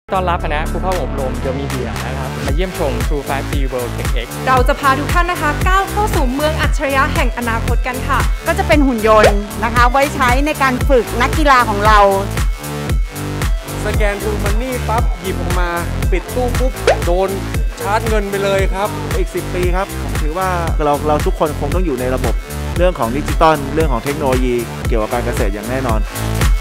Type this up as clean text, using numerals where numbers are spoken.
ต้อนรับคณะผู้เข้าอบรมเดอะมีเดียนะครับมาเยี่ยมชม True 5G World Tech X เราจะพาทุกท่านนะคะก้าวเข้าสู่เมืองอัจฉริยะแห่งอนาคตกันค่ะก็จะเป็นหุ่นยนต์นะคะไว้ใช้ในการฝึกนักกีฬาของเราสแกนทูมันนี่ปั๊บหยิบออกมาปิดตู้ปุ๊บโดนชาร์จเงินไปเลยครับอีก10 ปีครับผมถือว่าเราทุกคนคงต้องอยู่ในระบบเรื่องของดิจิตอลเรื่องของเทคโนโลยีเกี่ยวกับการเกษตรอย่างแน่นอน